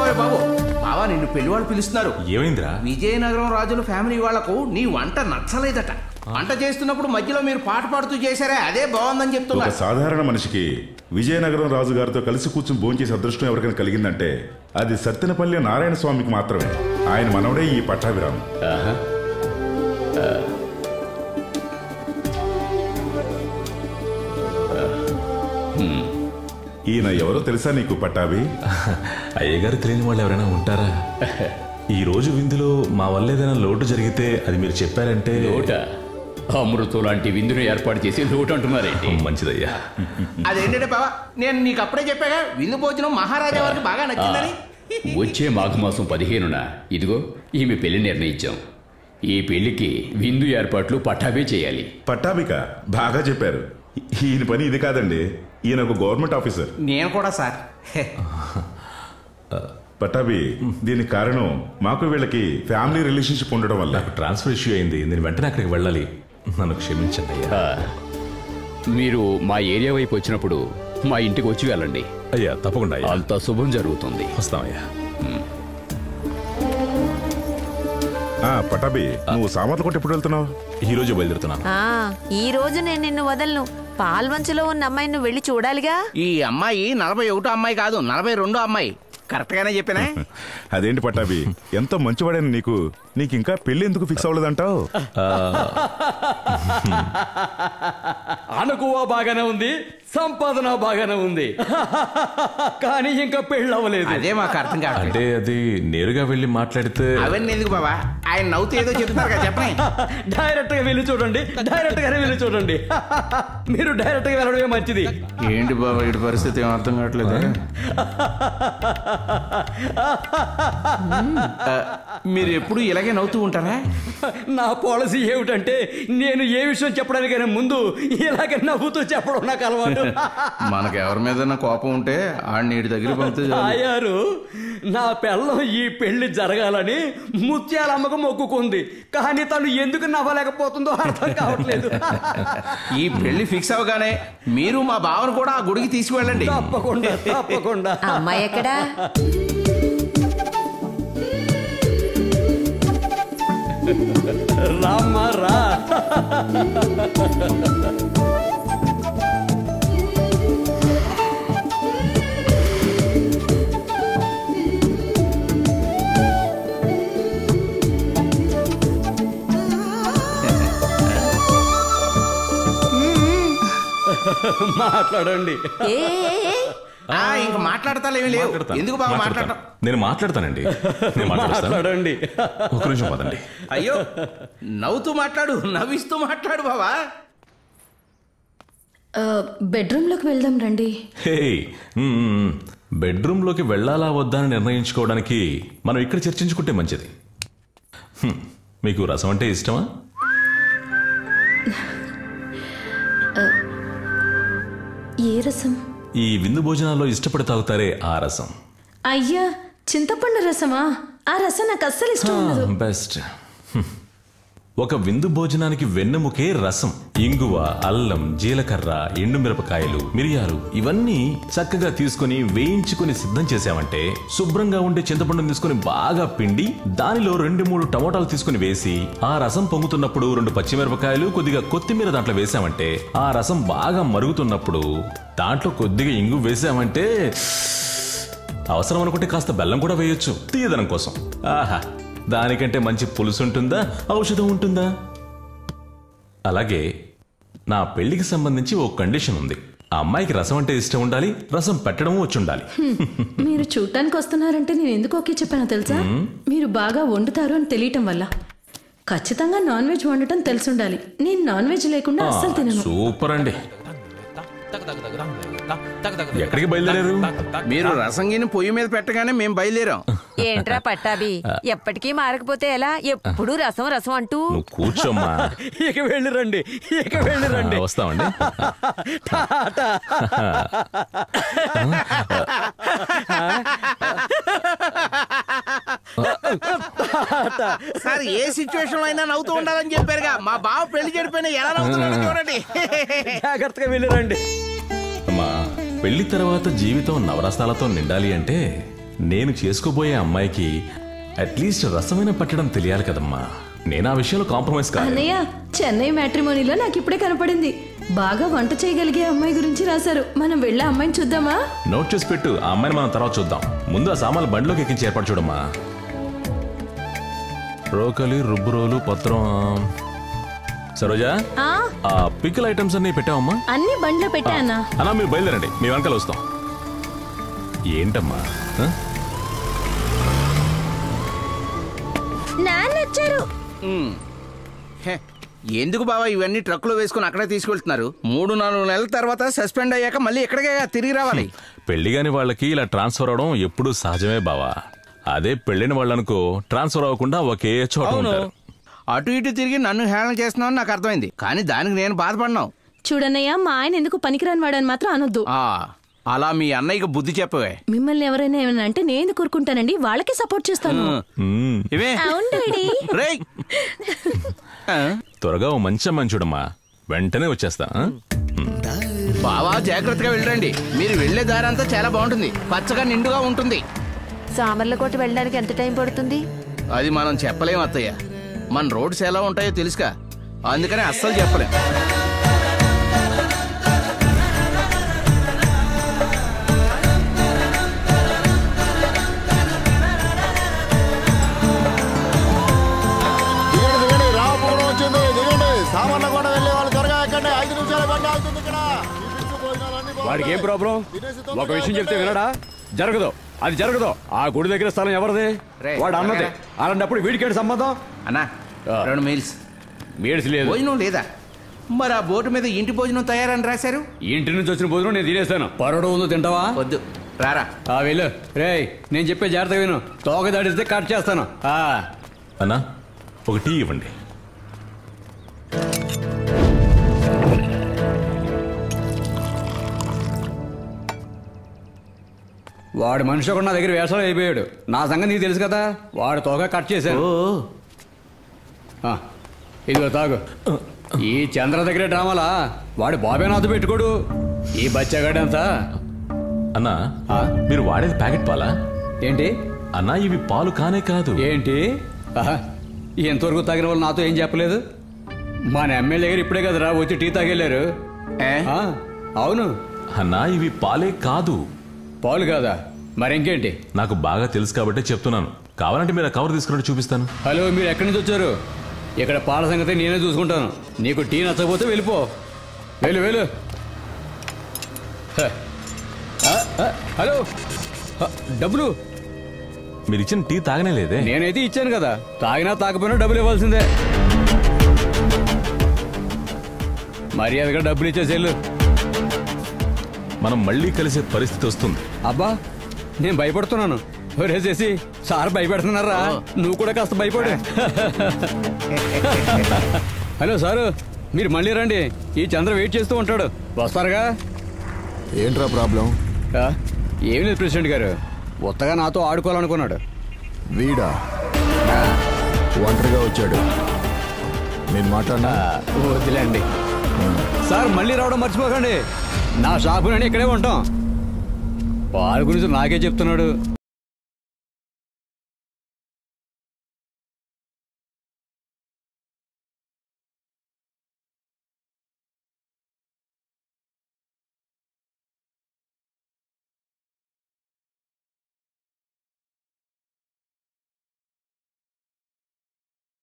బాబు బావా నిన్ను పెళ్లి వాళ్ళు పిలుస్తున్నారు. ఏమైందిరా? విజయనగరం రాజుల ఫ్యామిలీ వాళ్లకు నీ వంట నచ్చలేదట. వంట చేస్తున్నప్పుడు మధ్యలో మీరు పాట పాడుతూ చేశారే అదే బాగుందని చెప్తున్నా. ఒక సాధారణ మనిషికి విజయనగరం రాజు గారితో కలిసి కూర్చుని భోంచేసే అదృష్టం ఎవరికైనా కలిగిందంటే అది సత్తెనపల్లి నారాయణ స్వామికి మాత్రమే. ఆయన మనవడే ఈ పట్టాభిరాము. ఈయన ఎవరో తెలుసా నీకు పట్టాభి? అయ్యగారు తెలియని వాళ్ళు ఎవరైనా ఉంటారా? ఈ రోజు విందులో మా వల్ల ఏదైనా లోటు జరిగితే అది మీరు చెప్పారంటే. లోట? అమృతం లాంటి విందును ఏర్పాటు చేసి లోటు అంటున్నారేంటి? మంచిదయ్యా. అదేంటంటే బావా నేను నీకు అప్పుడే చెప్పాగా విందు భోజనం మహారాజా వారికి బాగా నచ్చిందని. వచ్చే మాఘమాసం 15న ఇదిగో ఈమె పెళ్లి నిర్ణయించాం. ఈ పెళ్లికి విందు ఏర్పాట్లు పట్టాభి చేయాలి. పట్టాభిక బాగా చెప్పారు. ఈయన పని ఇది కాదండి, ఈయన ఒక గవర్నమెంట్ ఆఫీసర్. నేను కూడా సార్. పట్టాభి దీనికి కారణం మాకు వీళ్ళకి ఫ్యామిలీ రిలేషన్షిప్ ఉండడం వల్ల. నాకు ట్రాన్స్ఫర్ ఇష్యూ అయింది, నేను వెంటనే అక్కడికి వెళ్ళాలి. నన్ను క్షమించండి అయ్యా. మీరు మా ఏరియా వైపు వచ్చినప్పుడు మా ఇంటికి వచ్చి వెళ్ళండి. అయ్యా తప్పకుండా. అంత శుభం జరుగుతుంది. వస్తామయ్యా. పట్టాభి నువ్వు సామర్ల కొట్టి ఎప్పుడు వెళ్తున్నావు? ఈ రోజు బయలుదేరుతున్నాను. ఈ రోజు నేను నిన్ను వదలను. పాల్వంచులో ఉన్న అమ్మాయిని నువ్వు వెళ్ళి చూడాలిగా. ఈ అమ్మాయి 41 అమ్మాయి కాదు 42 అమ్మాయి. కరెక్ట్ గానే చెప్పినా? అదేంటి పట్టాభి ఎంతో మంచివాడని నీకు ఇంకా పెళ్లి ఎందుకు ఫిక్స్ అవ్వలేదంటావు? అనుకువ బాగానే ఉంది, సంపాదన బాగానే ఉంది, కానీ ఇంకా పెళ్ళి అవ్వలేదు. అదే మాకు అర్థం కాదు. అంటే అది నేరుగా వెళ్ళి మాట్లాడితే. అవన్నీ ఎందుకు బాబా, ఆయన నవ్వుతూ ఏదో చెప్తున్నారు కదా చెప్పండి. డైరెక్ట్ గా వెళ్ళి చూడండి, డైరెక్ట్ గానే వెళ్ళి చూడండి. మీరు డైరెక్ట్ గా వెళ్ళడమే మంచిది. ఏంటి బాబా ఇటు పరిస్థితి ఏం అర్థం కావట్లేదు. మీరు ఎప్పుడు ఇలాగే నవ్వుతూ ఉంటారా? నా పాలసీ ఏమిటంటే నేను ఏ విషయం చెప్పడానికైనా ముందు ఇలాగే నవ్వుతూ చెప్పడం నాకు అలవాటు. మనకు ఎవరి మీద కోపం ఉంటే ఆ నీటి దగ్గర పంపితే అయ్యారు. నా పెళ్ళం ఈ పెళ్లి జరగాలని ముత్యాలమ్మకు మొక్కుకుంది, కానీ తను ఎందుకు నవ్వలేకపోతుందో అర్థం కావట్లేదు. ఈ పెళ్లి ఫిక్స్ అవగానే మీరు మా బావను కూడా ఆ గుడికి తీసుకువెళ్ళండి. తప్పకుండా తప్పకుండా. అమ్మాయి ఎక్కడా? రామ్మా రా. మాట్లాడండి. ఇంకా మాట్లాడతాలేమీ లేవు. ఎందుకు బాగా మాట్లాడటం? నేను మాట్లాడతానండి. మాట్లాడండి. ఒక నిమిషం పదండి. అయ్యో నవ్వుతూ మాట్లాడు, నవ్విస్తూ మాట్లాడు బావా. బెడ్రూమ్ లోకి వెళ్దాం రండి. హే, బెడ్రూమ్ లోకి వెళ్ళాలా వద్దా అని నిర్ణయించుకోవడానికి మనం ఇక్కడ చర్చించుకుంటే మంచిది. మీకు రసం అంటే ఇష్టమా? ఏ రసం? ఈ విందు భోజనాల్లో ఇష్టపడి తాగుతారే ఆ రసం. అయ్యా చింతపండు రసమా? ఆ రసం నాకు అస్సలు ఇష్టం ఉండదు. బెస్ట్. ఒక విందు భోజనానికి వెన్నెముకే రసం. ఇంగువ, అల్లం, జీలకర్ర, ఎండుమిరపకాయలు, మిరియాలు ఇవన్నీ చక్కగా తీసుకుని వేయించుకుని సిద్ధం చేసామంటే, శుభ్రంగా ఉండే చింతపండును తీసుకుని బాగా పిండి దానిలో 2-3 టమోటాలు తీసుకుని వేసి ఆ రసం పొంగుతున్నప్పుడు 2 పచ్చిమిరపకాయలు కొద్దిగా కొత్తిమీర దాంట్లో వేసామంటే, ఆ రసం బాగా మరుగుతున్నప్పుడు దాంట్లో కొద్దిగా ఇంగు వేసామంటే, అవసరం అనుకుంటే కాస్త బెల్లం కూడా వేయొచ్చు తీయదనం కోసం. ఆహా, దానికంటే మంచి పులుసు ఉంటుందా, ఔషధం ఉంటుందా? అలాగే నా పెళ్లికి సంబంధించి ఓ కండిషన్ ఉంది. ఆ అమ్మాయికి రసం అంటే ఇష్టం ఉండాలి, రసం పెట్టడం వచ్చి ఉండాలి. మీరు చూడటానికి వస్తున్నారంటే నేను ఎందుకు ఓకే చెప్పానో తెలుసా? మీరు బాగా వండుతారు అని తెలియటం వల్ల. ఖచ్చితంగా నాన్ వెజ్ వండటం తెలిసి ఉండాలి. నేను నాన్ వెజ్ లేకుండా అస్సలు తినను. సూపర్ అండి. ఎక్కడికి బయలుదేరారు? మీరు రసంగిని పొయ్యి మీద పెట్టగానే మేము బయలుదేరాం. ఏంట్రా పట్టాభి, ఎప్పటికీ మారకపోతే ఎలా? ఎప్పుడు రసం రసం అంటూ. నువ్వు కూర్చోమ్మా. ఇక వెళ్ళి రండి, ఇక వెళ్ళి రండి. వస్తామండి. సార్ ఏ సిచ్యువేషన్ లో అయినా నవ్వుతూ ఉండాలని చెప్పారుగా. మా బావ పెళ్లి చెడిపోయినా ఎలా నవ్వుతున్నాడో చూడండి. జాగ్రత్తగా వెళ్ళి రండి. అమ్మా, పెళ్లి తర్వాత జీవితం నవరసాలతో నిండాలి అంటే నేను చేసుకోబోయే అమ్మాయికి అట్లీస్ట్ రసమైన పట్టడం తెలియాలి కదమ్మా. నేను ఆ విషయంలో కాంప్రమైజ్ కాదు. అన్నయ్య, చెన్నై మ్యాట్రిమోనీలో నాకు ఇప్పుడే కనపడింది. బాగా వంట చేయగలిగే అమ్మాయి గురించి రాశారు. మనం వెళ్ళే అమ్మాయిని చూద్దామా? నోట్ చేసి పెట్టు. ఆ అమ్మాయిని మనం తర్వాత చూద్దాం. ముందు ఆ సామాన్లు బండిలోకి ఎక్కించి ఏర్పాటు చూడమ్మా. రోకలి, రుబ్బురోలు, పత్రం. సరోజా, ఆ పికిల్ ఐటమ్స్ అన్ని పెట్టావమ్మా? అన్ని బండ్లో పెట్టా అన్న. అన్నా మీరు బయలుదేరండి, మీ వెనకాల వస్తాం. ఏంటమ్మా నాన్న వచ్చారు. ఎందుకు బావా ఇవన్నీ ట్రక్కులో వేసుకుని అక్కడే తీసుకెళ్తున్నారు? 3-4 నెలల తర్వాత సస్పెండ్ అయ్యాక మళ్ళీ ఎక్కడికే తిరిగి రావాలి. పెళ్లి కాని వాళ్ళకి ఇలా ట్రాన్స్ఫర్ అవడం ఎప్పుడు సహజమే బావా. అదే పెళ్లిన వాళ్ళనుకో ట్రాన్స్ఫర్ అవ్వకుండా ఒకే చోట ఉంటారు. అటు ఇటు తిరిగి నన్ను హేళన చేస్తున్నావు నాకు అర్థమైంది, కానీ దానికి నేను బాధపడినావు. చూడన్నయ్య, మా ఆయన ఎందుకు పనికిరాని వాడని మాత్రం అనొద్దు. అలా మీ అన్నయ్యకి బుద్ధి చెప్పవే. మిమ్మల్ని ఎవరైనా ఏమైనా అంటే నేను కోరుకుంటానండి, వాళ్ళకే సపోర్ట్ చేస్తాను. త్వరగా ఓ మంచి అమ్మాయిని చూడమ్మా, వెంటనే వచ్చేస్తా. బావా జాగ్రత్తగా వెళ్ళండి. మీరు వెళ్లే దారంతా చాలా బాగుంటుంది, పచ్చగా నిండుగా ఉంటుంది. సామర్లకోట వెళ్ళడానికి ఎంత టైం పడుతుంది? అది మనం చెప్పలేం అత్తయ్య. మన రోడ్స్ ఎలా ఉంటాయో తెలుసుగా, అందుకని అస్సలు చెప్పలేం. వాడికి ఏం ప్రాబ్లం? ఒక విషయం చెప్తే వినడా? జరగదు, అది జరగదు. ఆ గుడి దగ్గర స్థలం ఎవరిది? వాడు అన్నది. అలాంటప్పుడు వీడికేడు సంబంధం? అన్నా 2 మీల్స్. మీల్స్ లేదు, భోజనం లేదా? మరి ఆ బోర్డు మీద ఇంటి భోజనం తయారని రాశారు. ఇంటి నుంచి వచ్చిన భోజనం నేను తినేస్తాను. పరడు ఉందో తింటావా? వద్దు, రారా. వెళ్ళు. రే, నేను చెప్పే జాగ్రత్తగా విను. తోక దాడిస్తే కట్ చేస్తాను. అన్నా ఒక టీ ఇవ్వండి. వాడు మనిషి ఒకటి నా దగ్గర వేషాలు అయిపోయాడు. నా సంగతి నీకు తెలుసు కదా. వాడు తోక కట్ చేశాను. ఇదిగో తాగు. ఈ చంద్ర దగ్గర డ్రామాలా వాడు బాబేనాథ్ పెట్టుకోడు. ఈ బచ్చగాడంతా. అన్నా మీరు వాడేది ప్యాకెట్ పాలా? ఏంటి అన్నా ఇవి పాలు కానే కాదు. ఏంటి? ఎంతవరకు తాగిన వాళ్ళు నాతో ఏం చెప్పలేదు? మన ఎమ్మెల్యే గారు ఇప్పుడే కదరా వచ్చి టీ తాగెళ్ళారు. అవును అన్నా ఇవి పాలే కాదు. పాలు కాదా? మరింకేంటి? నాకు బాగా తెలుసు కాబట్టి చెప్తున్నాను. కావాలంటే మీరు కవర్ తీసుకున్నట్టు చూపిస్తాను. హలో, మీరు ఎక్కడి నుంచి వచ్చారు? ఇక్కడ పాల సంగతి నేనే చూసుకుంటాను. నీకు టీ నచ్చకపోతే వెళ్ళిపో. వెళ్ళు. హలో, డబ్బులు మీరు ఇచ్చిన టీ తాగనే లేదే. నేనైతే ఇచ్చాను కదా. తాగినా తాకపోయినా డబ్బులు ఇవ్వాల్సిందే. మర్యాదగా డబ్బులు ఇచ్చేసేళ్ళు. మనం మళ్ళీ కలిసే పరిస్థితి వస్తుంది. అబ్బా, నేను భయపడుతున్నాను. చేసి సార్ భయపెడుతున్నారా? నువ్వు కూడా కాస్త భయపడు. హలో సారు, మీరు మళ్ళీ రండి. ఈ చంద్ర వెయిట్ చేస్తూ ఉంటాడు. వస్తారుగా? ఏంట్రా ప్రాబ్లం? ఏం లేదు ప్రెసిడెంట్ గారు, కొత్తగా నాతో ఆడుకోవాలనుకున్నాడు. వీడా ఒంటరిగా వచ్చాడు? నేను మాట్లాడినా? వదిలేండి సార్. మళ్ళీ రావడం మర్చిపోకండి. నా షాపు నేను ఇక్కడే ఉంటాం. పాలు గురించి నాకే చెప్తున్నాడు.